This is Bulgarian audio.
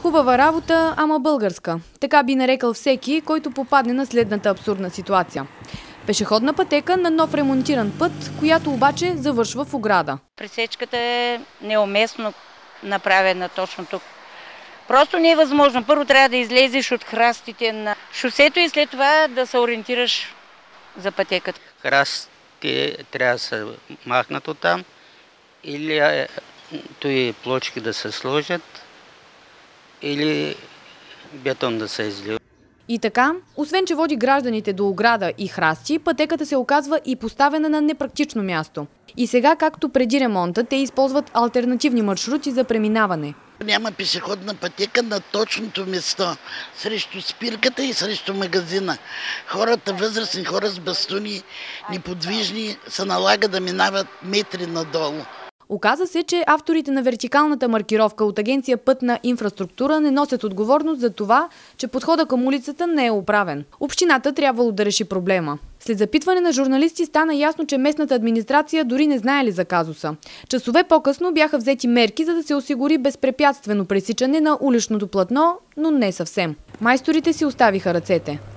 Хубава работа, ама българска. Така би нарекал всеки, който попадне на следната абсурдна ситуация. Пешеходна пътека на нов ремонтиран път, която обаче завършва в ограда. Пресечката е неуместно направена точно тук. Просто не е възможно. Първо трябва да излезеш от храстите на шосето и след това да се ориентираш за пътеката. Храстите трябва да се махнат оттам или тои плочки да се сложат или бетон да се излива. И така, освен че води гражданите до ограда и храсти, пътеката се оказва и поставена на непрактично място. И сега, както преди ремонта, те използват алтернативни маршрути за преминаване. Няма пешеходна пътека на точното место, срещу спирката и срещу магазина. Хората, възрастни хора с бастуни, неподвижни, се налага да минават метри надолу. Оказа се, че авторите на вертикалната маркировка от Агенция Пътна инфраструктура не носят отговорност за това, че подходът към улицата не е оправен. Общината трябвало да реши проблема. След запитване на журналисти стана ясно, че местната администрация дори не знаели за казуса. Часове по-късно бяха взети мерки, за да се осигури безпрепятствено пресичане на уличното платно, но не съвсем. Майсторите си оставиха ръцете.